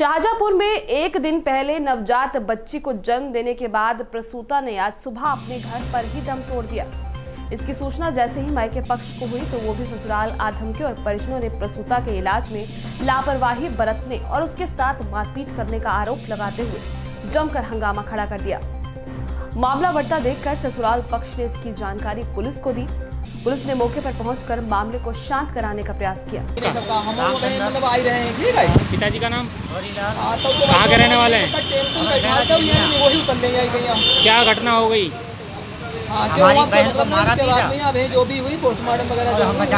शाहजहांपुर में एक दिन पहले नवजात बच्ची को जन्म देने के बाद प्रसूता ने आज सुबह अपने घर पर ही दम तोड़ दिया। इसकी सूचना जैसे ही मायके पक्ष को हुई तो वो भी ससुराल आ धमके और परिजनों ने प्रसूता के इलाज में लापरवाही बरतने और उसके साथ मारपीट करने का आरोप लगाते हुए जमकर हंगामा खड़ा कर दिया। मामला बढ़ता देखकर ससुराल पक्ष ने इसकी जानकारी पुलिस को दी। पुलिस ने मौके पर पहुंचकर मामले को शांत कराने का प्रयास किया। पिताजी का नाम कहाँ के रहने वाले हैं? क्या घटना हो गई? हमारी बहन को मारा पीटा, जो भी हुई पोस्टमार्टम वगैरह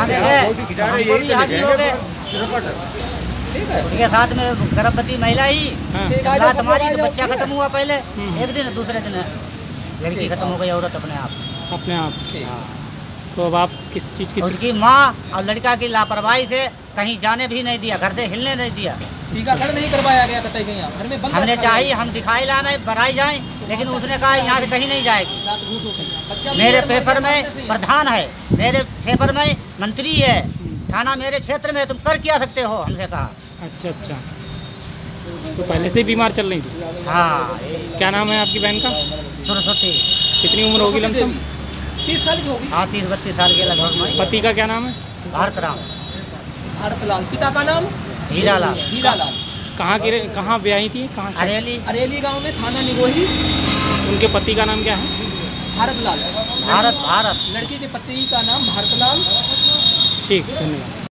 उसके साथ में गर्भवती महिला ही हमारी बच्चा खत्म हुआ पहले एक दिन, दूसरे दिन लड़की खत्म हो गई औरत अपने आप। तो अब आप किस चीज़ की? उसकी माँ और लड़का की लापरवाही से कहीं जाने भी नहीं दिया, घर से हिलने नहीं दिया। टीकाकरण नहीं करवाया गया था घर में। हमने चाहिए हम दिखाई लाना बनाई जाए, लेकिन उसने कहा यहाँ से कहीं नहीं जाएगी। मेरे पेपर में प्रधान है, मेरे पेपर में मंत्री है, थाना मेरे क्षेत्र में, तुम कर क्या सकते हो, हमसे कहा। अच्छा, तो पहले से बीमार चल रही थी? हाँ। क्या नाम है आपकी बहन का? सरस्वती। कितनी उम्र होगी लमसम? 30 साल की होगी। हाँ, 30-32 साल के लगभग। पति का क्या नाम है? भारतलाल। पिता का नाम? हीरालाल। कहाँ ब्याही थी? कहाँ? अरेली गांव में, थाना निगोही। उनके पति का नाम क्या है? भारतलाल। भारत। लड़की के पति का नाम भारतलाल। ठीक, धन्यवाद।